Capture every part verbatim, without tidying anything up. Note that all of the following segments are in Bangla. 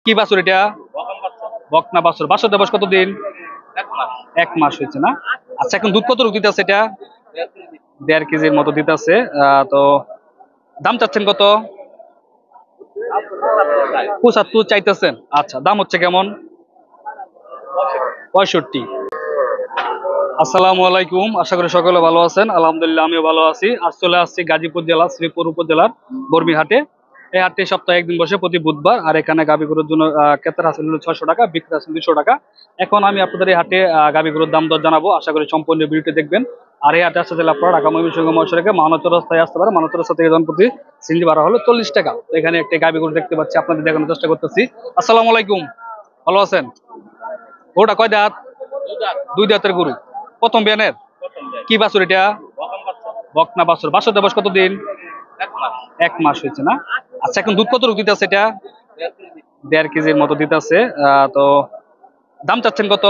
কি বাছুর এটা? বকনা বাছুর। বাছুরটা বয়স কতদিন? এক মাস হয়েছে না? আচ্ছা, এখন দুধ কত দিতে আছে এটা? দেড় কেজির মতো দিতে আছে। তো দাম চাচ্ছেন কত? পঁচাত্তর চাইতেছেন। আচ্ছা, দাম হচ্ছে কেমন? পঁয়ষট্টি। আসসালামু আলাইকুম, আশা করি সকলে ভালো আছেন। আলহামদুলিল্লাহ আমিও ভালো আছি। আজ চলে আসছি গাজীপুর জেলা শ্রীপুর উপজেলার বর্মিহাটে। এই হাটটি সপ্তাহে একদিন বসে প্রতি বুধবার। আর এখানে গাভী গরুর জন্য ক্রেতার হাসিল হলো ছয়শো টাকা, বিক্রেতা হাসিল দুশো টাকা। এখন আমি আপনাদের এই হাটে গাভী গরুর দাম দর জানাবো, আশা করি সম্পূর্ণ ভিডিওটি দেখবেন। আর এই হাটে আসতে চাইলে আপনারা ঢাকা ময়মনসিংহ মহাসড়কে মানবচর রাস্তায় আসতে পারে। মানবচর রাস্তা থেকে জনপ্রতি সিএনজি ভাড়া হলো চল্লিশ টাকা। এখানে একটা গাভী গরু দেখতে পাচ্ছি, আপনাদের দেখানোর চেষ্টা করতেছি। আসসালামু আলাইকুম, ভালো আছেন? গরুটা কয় দাঁত? দুই দাঁতের গরু, প্রথম বিয়ানের। কি বাছুর এটা? বকনা বাছুর। বাছুরটা বয়স কতদিন? এক মাস হয়েছে না? আচ্ছা, এখন দুধ কত দিতে আছে এটা? দেড় কেজির মতো দিতে আছে। তো দাম চাচ্ছেন কত?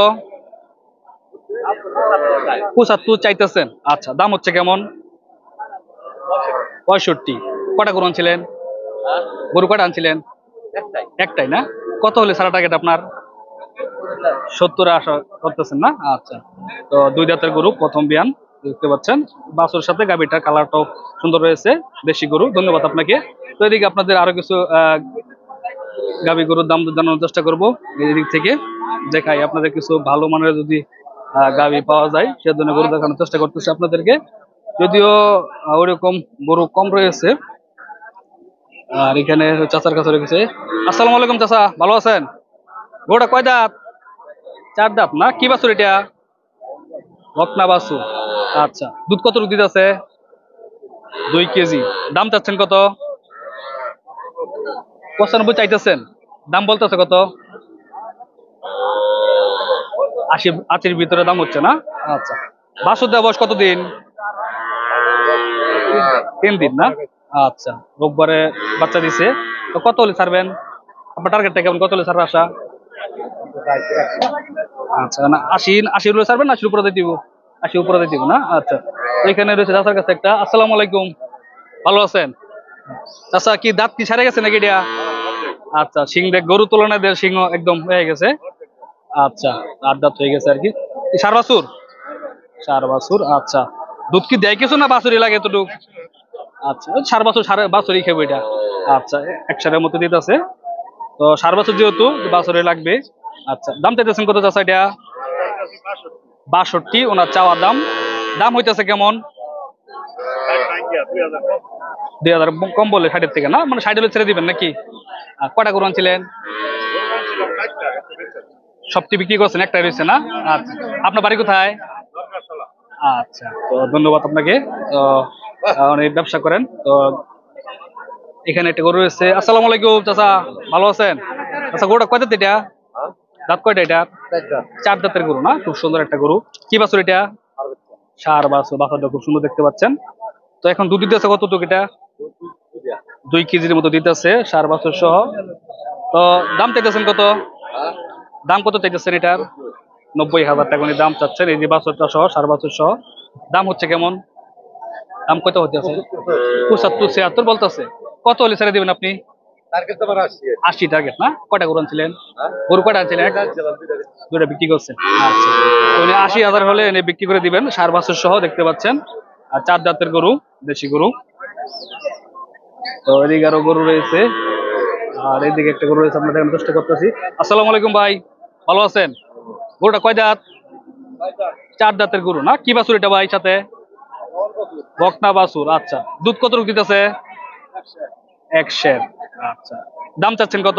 পঁচাত্তর চাইতেছেন। আচ্ছা, দাম হচ্ছে কেমন? পঁয়ষট্টি। কটা গরু আনছিলেন? গরু কটা আনছিলেন? একটাই না? কত হলে সারা টার্গেট আপনার? সত্তর আশা করতেছেন না? আচ্ছা, তো দুই দাঁতের গরু, প্রথম বিয়ান দেখতে পাচ্ছেন। বাছুর সাথে গাভীটার কালারটাও সুন্দর রয়েছে, দেশি গরু। ধন্যবাদ আপনাকে। তো এদিকে আপনাদের আরো কিছু আহ গাভী গরুর দাম জানানোর চেষ্টা করবো। এদিক থেকে দেখাই আপনাদের কিছু ভালো মানের যদি গাভী পাওয়া যায় সেজন্য গরু দেখানোর চেষ্টা করতেছি আপনাদেরকে। যদিও ওইরকম গরু কম রয়েছে। আর এখানে চাচার কাছে রেখেছে। আসসালামু আলাইকুম চাচা, ভালো আছেন? গরুটা কয় দাঁত? চার দাঁত না? কি বাছুর এটা? বকনা বাছুর। আচ্ছা, দুধ কত দিতে আছে? দুই কেজি। দাম চাচ্ছেন কত? পঁচানব্বই চাইতেছেন। দাম বলতেছে কত? আশি। আশির ভিতরে দাম হচ্ছে না? আচ্ছা, বাছুর দেওয়া বয়স কতদিন? তিন দিন না? আচ্ছা, রোববারে বাচ্চা দিছে। তো কত হলে ছাড়বেন? আপনার টার্গেটটা কেমন? কত হলে ছাড়বে আশা? আচ্ছা, না আশি। আশি হলে ছাড়বেন না আশির উপরে দিব? আশি উপরে দিব না? আচ্ছা, এখানে রয়েছে চাচার কাছে একটা। আসসালামু আলাইকুম, ভালো আছেন? চাচা কি দাঁত কি সারে গেছে নাকি এটা? আচ্ছা, সিং দেখ গরু তুলনায় দেড় সিংহ একদম হয়ে গেছে। আচ্ছা, আট দাঁত হয়ে গেছে আর কি। সার বাছুর? সার বাছুর। আচ্ছা, দুধ কি দেয় কিছু না বাছুরই লাগে এতটুক? আচ্ছা, সার বাছুর সার বাছুরই খেবো এটা। আচ্ছা, এক সারের মতো দিতে আছে। তো সার বাছুর যেহেতু বাছুরে লাগবে। আচ্ছা, দাম চাইতেছেন কত চাচা এটা? বাষট্টি ওনার চাওয়া দাম। দাম হইতেছে কেমন? দুই হাজার কম বলে ষাটের থেকে না? মানে ষাট হলে ছেড়ে দিবেন নাকি? কটা গরু আনছিলেন? সবটি বিক্রি করছেন, একটাই রয়েছে না? আচ্ছা, আপনার বাড়ি কোথায়? আচ্ছা, তো ধন্যবাদ আপনাকে। তো অনেক ব্যবসা করেন তো। এখানে একটা গরু রয়েছে। আসসালামু আলাইকুম চাচা, ভালো আছেন? আচ্ছা, গরুটা কয় দাঁত এটা? দাঁত কয়টা এটা? চার দাঁতের গরু না? খুব সুন্দর একটা গরু। কি বাছুর এটা? সার বাছুর। বাছুরটা খুব সুন্দর দেখতে পাচ্ছেন। তো এখন দুধ দিতেছে কতটুকু এটা? দুই কেজির মতো দিতেছে, সার বাছুর সহ। তো দাম চাইতেছেন কত? দাম কত চাইতেছেন এটার? নব্বই হাজার টাকা দাম চাচ্ছেন। এই যে বাছুরটা সহ, সার বাছুর সহ। দাম হচ্ছে কেমন? দাম কত হতে আছে? পঁচাত্তর ছিয়াত্তর বলতেছে। কত হলে ছেড়ে দিবেন আপনি? আশি টার্গেট না? কয়টা গরু আনছিলেন? গরু কয়টা আনছিলেন? দুটা বিক্রি করছেন। আচ্ছা, উনি আশি হাজার হলে এনে বিক্রি করে দিবেন, সার বাছুর সহ দেখতে পাচ্ছেন। আর চার জাতের গরু, দেশি গরু। তো এদিকে আরো গরু রয়েছে। আর এইদিকে একটা গরু রয়েছে, আপনাদের চেষ্টা করতেছি। আসসালামু আলাইকুম ভাই, ভালো আছেন? গরুটা কয় দাঁত? চার দাঁতের গরু না? কি বাছুর এটা ভাই সাথে? বকনা বাছুর। আচ্ছা, দুধ কত দিতেছে? এক শের। আচ্ছা, দাম চাচ্ছেন কত?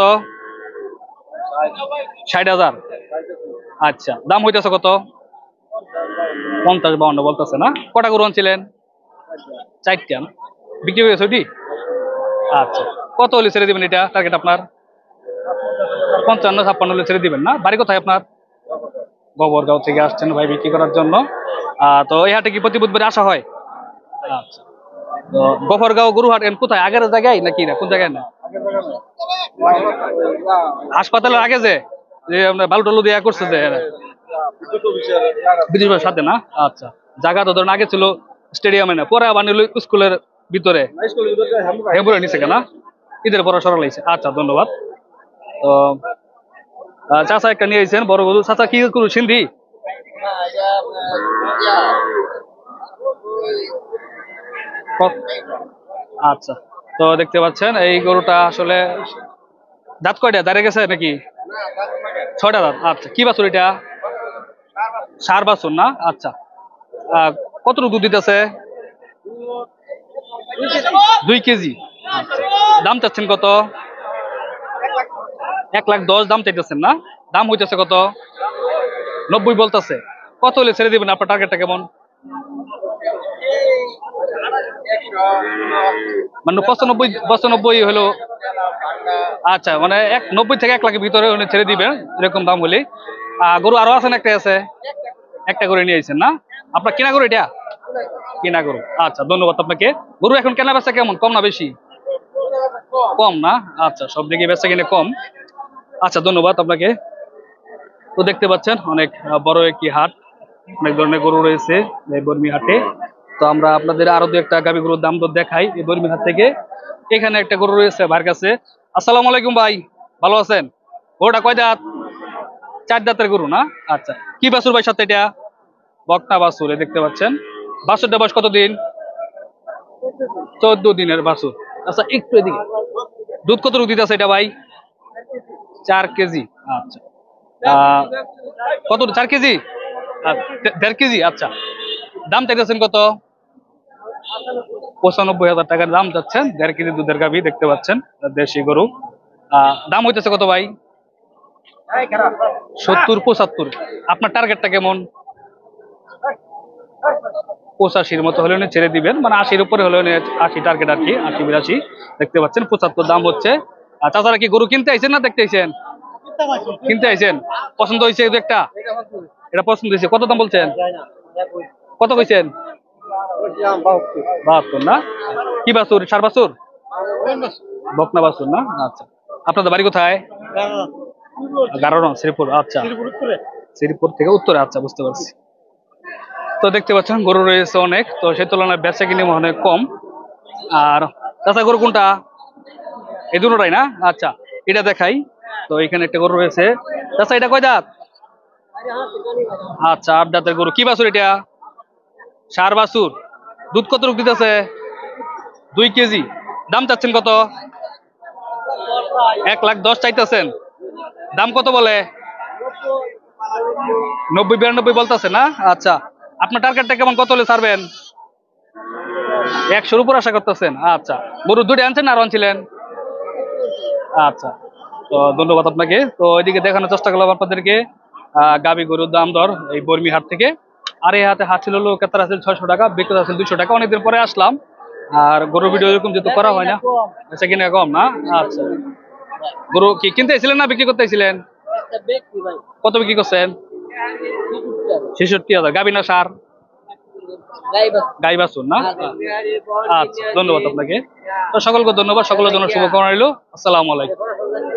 ষাট হাজার। আচ্ছা, দাম হইতেছে কত? পঞ্চাশ বাউন্ন বলতেছে না? কটা গরু আনছিলেন? চারটা। বিক্রি হয়ে গেছে ওইটি? আচ্ছা, কত হলে ছেড়ে দিবেন এটা টার্গেট আপনার? পঞ্চান্ন ছাপ্পান্ন হলে ছেড়ে দিবেন না? বাড়ি কোথায় আপনার? গোবরগাঁও থেকে আসছেন ভাই বিক্রি করার জন্য। আহ তো এই হাটে কি প্রতি বুধবারে আসা হয়? আচ্ছা, তো গোবরগাঁও গরুহাট কোথায়? আগের জায়গায় নাকি না কোন জায়গায়? না হাসপাতালের আগে যে যে আমরা বালু টালু দেয়া করছে যে ব্রিটিশ সাথে না? আচ্ছা, জায়গা তো ধরেন আগে ছিল স্টেডিয়ামে, না পরে আবার নিল স্কুলের ভিতরে। হেবুরে নিচে কেনা ঈদের পরে সরা লাগছে। আচ্ছা, ধন্যবাদ। তো তো আহ, চাচা একটা নিয়ে এসেছেন বড় গরু। চাচা কি গরু সিন্ধি? ক- আচ্ছা, তো দেখতে পাচ্ছেন এই গরুটা আসলে দাঁত কয়টা দাঁড়িয়ে গেছে নাকি? ছয়টা দাঁত। আচ্ছা, কি বাছুর এটা? সার বাছুর না? আচ্ছা, আহ, কতটুকু দুধ দিতেছে? দুই কেজি। আচ্ছা, দাম চাচ্ছেন কত? এক লাখ দশ দাম চাইতেছেন না? দাম হইতেছে কত? নব্বই বলতেছে। কত হলে ছেড়ে দিবেন? আপনার টার্গেটটা কেমন? মানে পঁচানব্বই পঁচানব্বই হলো। আচ্ছা, মানে এক নব্বই থেকে এক লাখের ভিতরে উনি ছেড়ে দিবেন এরকম দাম হলে। আহ গরু আরো আছেন? একটা আছে, একটা করে নিয়ে আইছেন না? আপনার কেনা গরু এটা? কেনা গরু। আচ্ছা, ধন্যবাদ আপনাকে। গরু এখন কেনা বেচা কেমন, কম না বেশি? কম না? আচ্ছা, সব দিকে বেচা কিনে কম। আচ্ছা, ধন্যবাদ আপনাকে। তো দেখতে পাচ্ছেন অনেক আহ, বড় একটি হাট, অনেক ধরনের গরু রয়েছে এই বর্মি হাটে। তো আমরা আপনাদের আরো দু একটা গাভী গরুর দাম দর দেখাই এই বর্মি হাট থেকে। এখানে একটা গরু রয়েছে ভাইয়ের কাছে। আসসালামু আলাইকুম ভাই, ভালো আছেন? গরুটা কয় দাঁত? চার দাঁতের গরু না? আচ্ছা, কি বাছুর ভাই সাথে এটা? বকনা বাছুর। এই দেখতে পাচ্ছেন বাছুরটা বয়স কতদিন? চোদ্দ দিনের বাছুর। আচ্ছা, একটু এদিকে, দুধ কত দিতে আছে এটা ভাই? চার কেজি। আচ্ছা, আহ কত? চার কেজি? আহ, দে- দেড় কেজি। আচ্ছা, দাম চাইতেছেন কত? পঁচানব্বই হাজার টাকার দাম যাচ্ছেন দেড় কেজি দুধের গাভী। দেখতে পাচ্ছেন দেশি গরু। আহ দাম হইতেছে কত ভাই? সত্তর পঁচাত্তর। আপনার টার্গেটটা কেমন? পঁচাশির মতো হলে উনি ছেড়ে দিবেন, মানে আশির উপরে হলে উনি আশি টার্গেট আর কি, আশি বিরাশি। দেখতে পাচ্ছেন পঁচাত্তর দাম হচ্ছে। আর তাছাড়া কি গরু কিনতে আইছেন না দেখতে আইছেন? কিনতে আইছেন। পছন্দ হয়েছে এই একটা? এটা পছন্দ হয়েছে। কত দাম বলছেন? কত কইছেন? বাহাত্তর না? কি বাছুর? সার বাছুর? বকনা বাছুর না? আচ্ছা, আপনাদের বাড়ি কোথায়? গারো, শ্রীপুর। আচ্ছা, শ্রীপুর থেকে উত্তরে। আচ্ছা, বুঝতে পারছি। তো দেখতে পাচ্ছেন গরু রয়েছে অনেক, তো সেই তুলনায় বেচা কিনে অনেক কম। আর চাচা গরু কোনটা? এই দুটোটাই না? আচ্ছা, এটা দেখাই। তো এখানে একটা গরু রয়েছে। চাচা এটা কয় দাঁত? আচ্ছা, আট দাঁতের গরু। কি বাছুর এটা? ষাঁড় বাছুর। দুধ কত রূপ দিতেছে? দুই কেজি। দাম চাচ্ছেন কত? এক লাখ দশ চাইতেছেন। দাম কত বলে? নব্বই বিরানব্বই বলতেছে না? আচ্ছা, আপনার টার্গেটটা কেমন, কত হলে ছাড়বেন? একশোর উপর আশা করতেছেন। আচ্ছা, গরু দুটো আনছেন না আরো আনছিলেন? আচ্ছা, তো ধন্যবাদ আপনাকে। তো এদিকে দেখানোর চেষ্টা করলাম আপনাদেরকে আহ গাবি গরুর দাম দর এই বর্মি হাট থেকে। আর এই হাতে হাট ছিল হলো কেতার আছে ছয়শো টাকা, বিক্রেতা আছে দুইশো টাকা। অনেকদিন পরে আসলাম। আর গরুর ভিডিও এরকম যেহেতু করা হয় না, আচ্ছা কিনা কম না? আচ্ছা, গরু কি কিনতে এসেছিলেন না বিক্রি করতে এসেছিলেন? কত বিক্রি করছেন? ছেষট্টি হাজার। গাবি না সার? গাই বাছুর না? আচ্ছা, ধন্যবাদ আপনাকে। তো সকলকে ধন্যবাদ, সকলের জন্য শুভকামনা রইল। আসসালামু আলাইকুম।